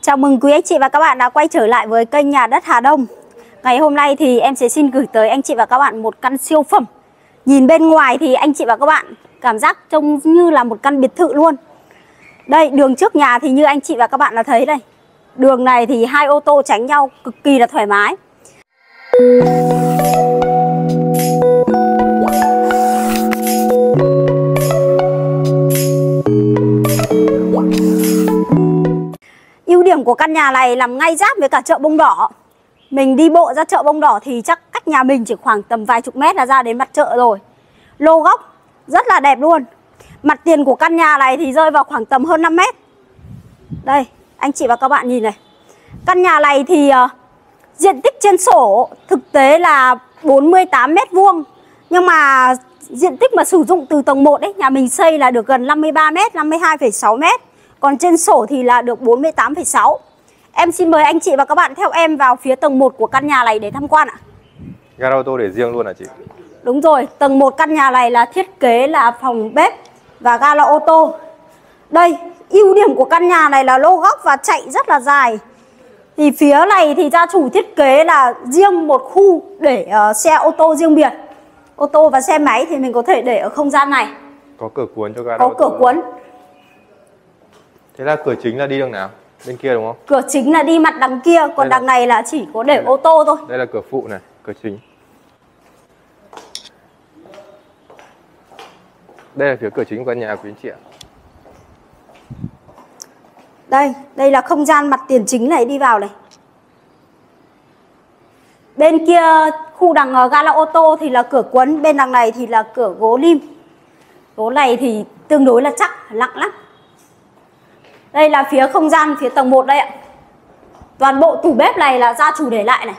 Chào mừng quý anh chị và các bạn đã quay trở lại với kênh Nhà đất Hà Đông. Ngày hôm nay thì em sẽ xin gửi tới anh chị và các bạn một căn siêu phẩm. Nhìn bên ngoài thì anh chị và các bạn cảm giác trông như là một căn biệt thự luôn. Đây, đường trước nhà thì như anh chị và các bạn đã thấy đây. Đường này thì hai ô tô tránh nhau cực kỳ là thoải mái. Ưu điểm của căn nhà này nằm ngay giáp với cả chợ Bông Đỏ. Mình đi bộ ra chợ Bông Đỏ thì chắc cách nhà mình chỉ khoảng tầm vài chục mét là ra đến mặt chợ rồi. Lô góc rất là đẹp luôn. Mặt tiền của căn nhà này thì rơi vào khoảng tầm hơn 5 mét. Đây, anh chị và các bạn nhìn này. Căn nhà này thì diện tích trên sổ thực tế là 48 mét vuông. Nhưng mà diện tích mà sử dụng từ tầng 1 ấy, nhà mình xây là được gần 53 mét, 52,6 mét. Còn trên sổ thì là được 48,6. Em xin mời anh chị và các bạn theo em vào phía tầng 1 của căn nhà này để tham quan ạ. Gara ô tô để riêng luôn hả chị? Đúng rồi, tầng 1 căn nhà này là thiết kế là phòng bếp và gara ô tô. Đây, ưu điểm của căn nhà này là lô góc và chạy rất là dài. Thì phía này thì gia chủ thiết kế là riêng một khu để xe ô tô riêng biệt. Ô tô và xe máy thì mình có thể để ở không gian này. Có cửa cuốn cho gara Có ô tô. cửa cuốn. Thế là cửa chính là đi đường nào? Bên kia đúng không? Cửa chính là đi mặt đằng kia, còn đằng này là chỉ có để ô tô thôi. Đây là cửa phụ này, cửa chính. Đây là phía cửa chính của căn nhà quý anh chị ạ. Đây là không gian mặt tiền chính này, đi vào này. Bên kia khu đằng gara ô tô thì là cửa cuốn, bên đằng này thì là cửa gỗ lim. Gỗ này thì tương đối là chắc, nặng lắm. Đây là phía không gian phía tầng 1 đây ạ. Toàn bộ tủ bếp này là gia chủ để lại này.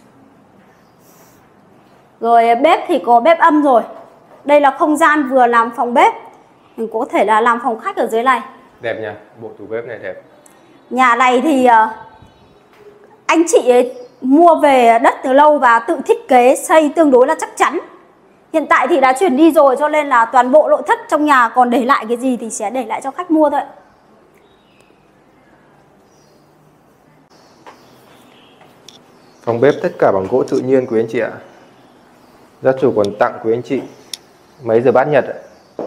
Rồi bếp thì có bếp âm rồi. Đây là không gian vừa làm phòng bếp, mình có thể là làm phòng khách ở dưới này. Đẹp nha, bộ tủ bếp này đẹp. Nhà này thì anh chị ấy mua về đất từ lâu và tự thiết kế xây tương đối là chắc chắn. Hiện tại thì đã chuyển đi rồi cho nên là toàn bộ nội thất trong nhà còn để lại cái gì thì sẽ để lại cho khách mua thôi. Phòng bếp tất cả bằng gỗ tự nhiên quý anh chị ạ. Gia chủ còn tặng quý anh chị mấy giờ bát Nhật ạ.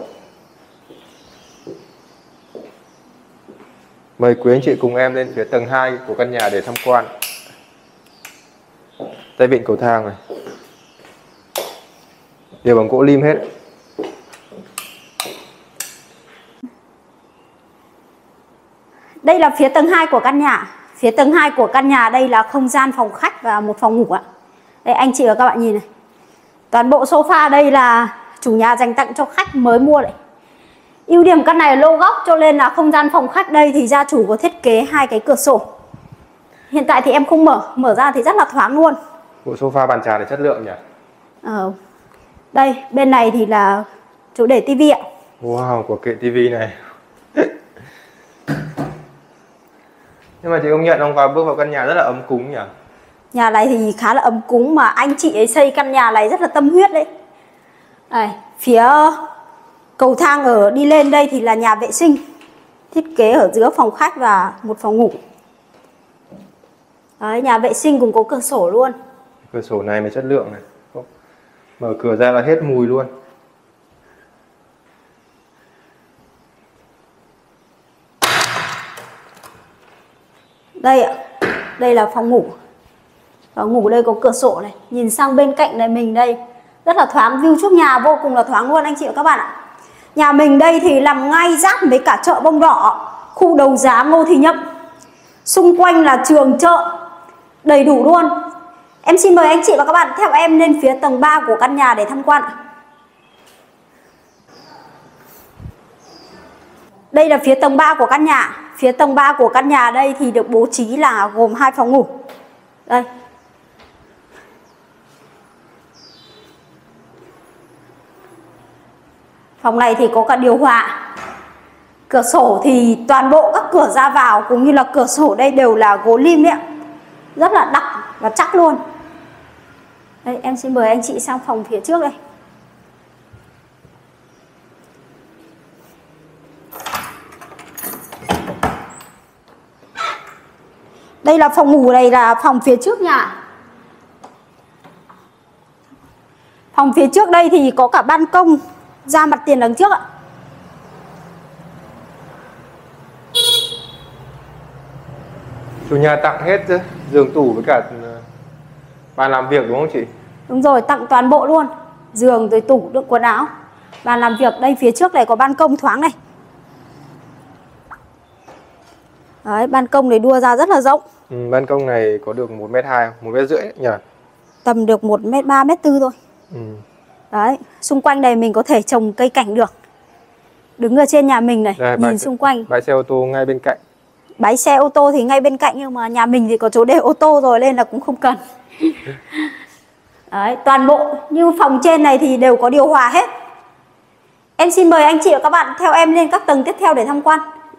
Mời quý anh chị cùng em lên phía tầng 2 của căn nhà để tham quan. Tay vịn cầu thang này đều bằng gỗ lim hết. Đây là phía tầng 2 của căn nhà. Phía tầng 2 của căn nhà đây là không gian phòng khách và một phòng ngủ ạ. Đây anh chị và các bạn nhìn này. Toàn bộ sofa đây là chủ nhà dành tặng cho khách mới mua đấy. Ưu điểm căn này là lô góc cho nên là không gian phòng khách đây thì gia chủ có thiết kế hai cái cửa sổ. Hiện tại thì em không mở ra thì rất là thoáng luôn. Bộ sofa bàn trà này chất lượng nhỉ? Đây, bên này thì là chỗ để tivi ạ. Wow, của kệ tivi này. Nhưng mà chị công nhận không, bước vào căn nhà rất là ấm cúng nhỉ? Nhà này thì khá là ấm cúng mà anh chị ấy xây căn nhà này rất là tâm huyết đấy. Đây, phía cầu thang ở đi lên đây thì là nhà vệ sinh. Thiết kế ở giữa phòng khách và một phòng ngủ. Đấy, nhà vệ sinh cũng có cửa sổ luôn. Cửa sổ này mới chất lượng này. Mở cửa ra là hết mùi luôn. Đây ạ, đây là phòng ngủ. Phòng ngủ đây có cửa sổ này. Nhìn sang bên cạnh này mình đây rất là thoáng, view trước nhà vô cùng là thoáng luôn anh chị và các bạn ạ. Nhà mình đây thì nằm ngay giáp với cả chợ Bông Đỏ, khu đấu giá Ngô Thì Nhậm. Xung quanh là trường chợ, đầy đủ luôn. Em xin mời anh chị và các bạn theo em lên phía tầng 3 của căn nhà để tham quan. Đây là phía tầng 3 của căn nhà. Phía tầng 3 của căn nhà đây thì được bố trí là gồm 2 phòng ngủ. Đây. Phòng này thì có cả điều hòa. Cửa sổ thì toàn bộ các cửa ra vào cũng như là cửa sổ đây đều là gỗ lim đấy ạ. Rất là đặc và chắc luôn. Đây, em xin mời anh chị sang phòng phía trước đây. Đây là phòng ngủ, này là phòng phía trước nhà. Phòng phía trước đây thì có cả ban công ra mặt tiền đằng trước ạ. Chủ nhà tặng hết chứ, giường tủ với cả bàn làm việc đúng không chị? Đúng rồi, tặng toàn bộ luôn. Giường rồi tủ đựng quần áo, bàn làm việc. Đây phía trước này có ban công thoáng này. Đấy, ban công này đua ra rất là rộng. Ban công này có được 1m2, 1m5 nhỉ? Tầm được 1m3, 1m4 thôi. Đấy, xung quanh này mình có thể trồng cây cảnh được. Đứng ở trên nhà mình này, đây, nhìn xung quanh. Bãi xe ô tô ngay bên cạnh. Bãi xe ô tô thì ngay bên cạnh, nhưng mà nhà mình thì có chỗ để ô tô rồi nên là cũng không cần. Đấy, toàn bộ như phòng trên này thì đều có điều hòa hết. Em xin mời anh chị và các bạn theo em lên các tầng tiếp theo để tham quan.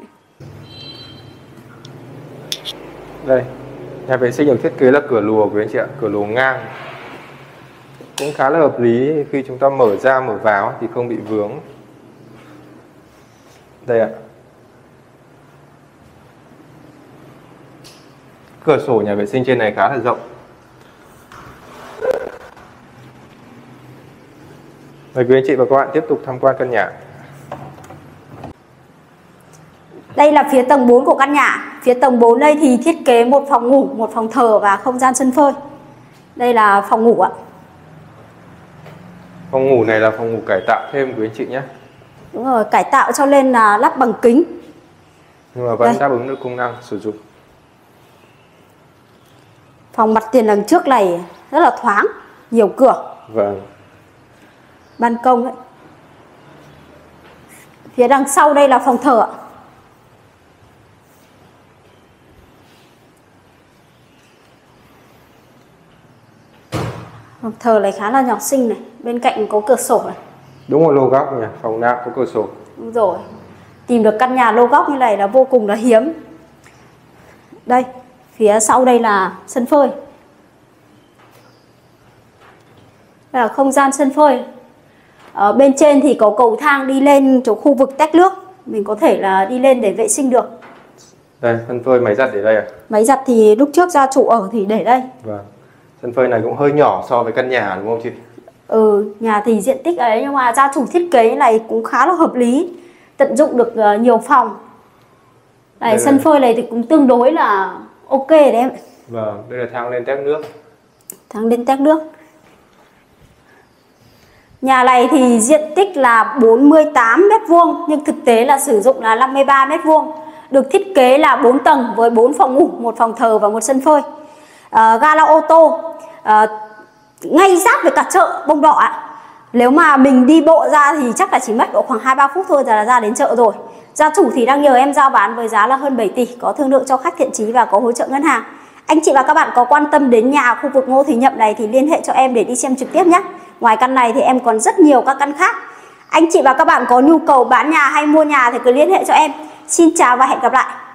Đây, nhà vệ sinh được thiết kế là cửa lùa của anh chị ạ, cửa lùa ngang. Cũng khá là hợp lý, khi chúng ta mở ra mở vào thì không bị vướng. Đây ạ. Cửa sổ nhà vệ sinh trên này khá là rộng. Mời quý anh chị và các bạn tiếp tục tham quan căn nhà. Đây là phía tầng 4 của căn nhà. Phía tầng 4 đây thì thiết kế một phòng ngủ, một phòng thờ và không gian sân phơi. Đây là phòng ngủ ạ. Phòng ngủ này là phòng ngủ cải tạo thêm quý anh chị nhé. Đúng rồi, cải tạo cho nên là lắp bằng kính. Nhưng mà vẫn đáp ứng được công năng sử dụng. Phòng mặt tiền đằng trước này rất là thoáng, nhiều cửa. Vâng. Ban công ấy. Phía đằng sau đây là phòng thờ ạ. Phòng thờ này khá là nhỏ xinh này, bên cạnh có cửa sổ này. Đúng rồi, lô góc nhỉ, phòng nào có cửa sổ. Đúng rồi. Tìm được căn nhà lô góc như này là vô cùng là hiếm. Đây, phía sau đây là sân phơi. Đây là không gian sân phơi. Ở bên trên thì có cầu thang đi lên chỗ khu vực tách nước. Mình có thể là đi lên để vệ sinh được. Đây, sân phơi máy giặt để đây à? Máy giặt thì lúc trước gia chủ ở thì để đây. Vâng. Sân phơi này cũng hơi nhỏ so với căn nhà đúng không chị? Nhà thì diện tích ấy, nhưng mà gia chủ thiết kế này cũng khá là hợp lý. Tận dụng được nhiều phòng. Đây, sân phơi này thì cũng tương đối là ok đấy em. Vâng, đây là thang lên tách nước. Thang lên tách nước. Nhà này thì diện tích là 48 m², nhưng thực tế là sử dụng là 53 m². Được thiết kế là 4 tầng với 4 phòng ngủ, 1 phòng thờ và 1 sân phơi. Gara ô tô, ngay giáp với cả chợ Bông Đỏ ạ. Nếu mà mình đi bộ ra thì chắc là chỉ mất độ khoảng 2-3 phút thôi là ra đến chợ rồi. Gia chủ thì đang nhờ em giao bán với giá là hơn 7 tỷ, có thương lượng cho khách thiện chí và có hỗ trợ ngân hàng. Anh chị và các bạn có quan tâm đến nhà khu vực Ngô Thì Nhậm này thì liên hệ cho em để đi xem trực tiếp nhé. Ngoài căn này thì em còn rất nhiều các căn khác. Anh chị và các bạn có nhu cầu bán nhà hay mua nhà thì cứ liên hệ cho em. Xin chào và hẹn gặp lại.